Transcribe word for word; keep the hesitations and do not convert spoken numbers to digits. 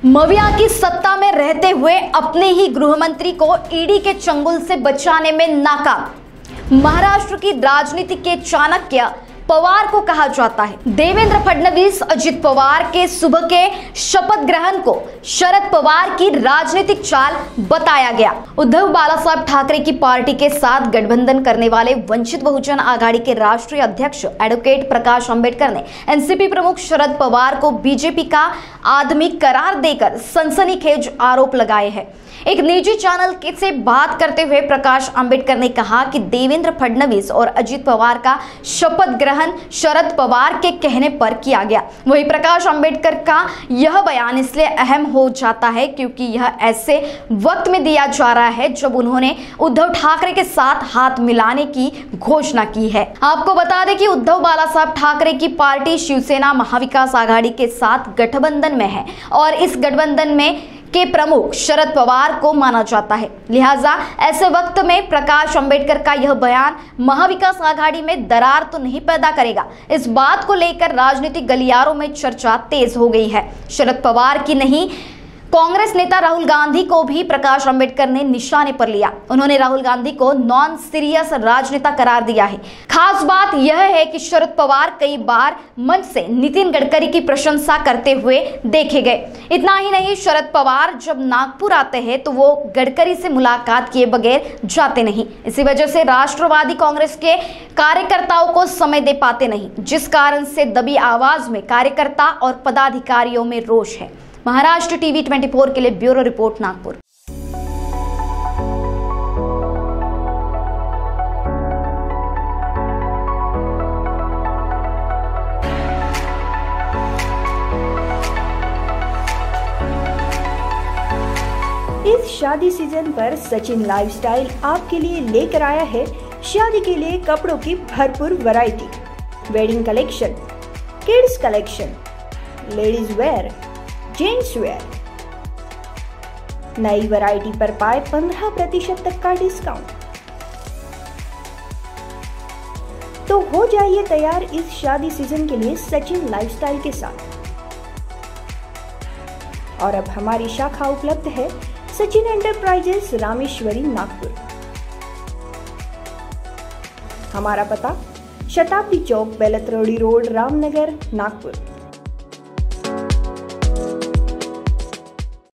मविया की सत्ता में रहते हुए अपने ही गृह मंत्री को ईडी के चंगुल से बचाने में नाकाम। महाराष्ट्र की राजनीति के चाणक्य पवार को कहा जाता है। देवेंद्र फडणवीस अजित पवार के सुबह के शपथ ग्रहण को शरद पवार की राजनीतिक चाल बताया गया। उद्धव बालासाहेब ठाकरे की पार्टी के साथ गठबंधन करने वाले वंचित बहुजन आघाड़ी के राष्ट्रीय अध्यक्ष एडवोकेट प्रकाश अंबेडकर ने एनसीपी प्रमुख शरद पवार को बीजेपी का आदमी करार देकर सनसनीखेज आरोप लगाए हैं। एक निजी चैनल से बात करते हुए प्रकाश अंबेडकर ने कहा कि देवेंद्र फडणवीस और अजित पवार का शपथ ग्रहण शरद पवार के कहने पर किया गया। वहीं प्रकाश अंबेडकर का यह बयान इसलिए अहम हो जाता है क्योंकि यह ऐसे वक्त में दिया जा रहा है जब उन्होंने उद्धव ठाकरे के साथ हाथ मिलाने की घोषणा की है। आपको बता दें कि उद्धव बालासाहेब ठाकरे की पार्टी शिवसेना महाविकास आघाड़ी के साथ गठबंधन में है और इस गठबंधन में के प्रमुख शरद पवार को माना जाता है। लिहाजा ऐसे वक्त में प्रकाश अंबेडकर का यह बयान महाविकास आघाड़ी में दरार तो नहीं पैदा करेगा। इस बात को लेकर राजनीतिक गलियारों में चर्चा तेज हो गई है। शरद पवार की नहीं, कांग्रेस नेता राहुल गांधी को भी प्रकाश अंबेडकर ने निशाने पर लिया। उन्होंने राहुल गांधी को नॉन सीरियस राजनेता करार दिया है। खास बात यह है कि शरद पवार कई बार मंच से नितिन गडकरी की प्रशंसा करते हुए देखे गए। इतना ही नहीं, शरद पवार जब नागपुर आते हैं तो वो गडकरी से मुलाकात किए बगैर जाते नहीं। इसी वजह से राष्ट्रवादी कांग्रेस के कार्यकर्ताओं को समय दे पाते नहीं, जिस कारण से दबी आवाज में कार्यकर्ता और पदाधिकारियों में रोष है। महाराष्ट्र टीवी चौबीस के लिए ब्यूरो रिपोर्ट, नागपुर। इस शादी सीजन पर सचिन लाइफस्टाइल आपके लिए लेकर आया है शादी के लिए कपड़ों की भरपूर variety, wedding collection, kids collection, ladies wear, gents wear. नई वैरायटी पर पाए पंद्रह प्रतिशत तक का डिस्काउंट। तो हो जाइए तैयार इस शादी सीजन के लिए सचिन लाइफस्टाइल के साथ। और अब हमारी शाखा उपलब्ध है सचिन एंटरप्राइजेस, रामेश्वरी, नागपुर। हमारा पता शताब्दी चौक, बेलतरोड़ी रोड, रामनगर, नागपुर।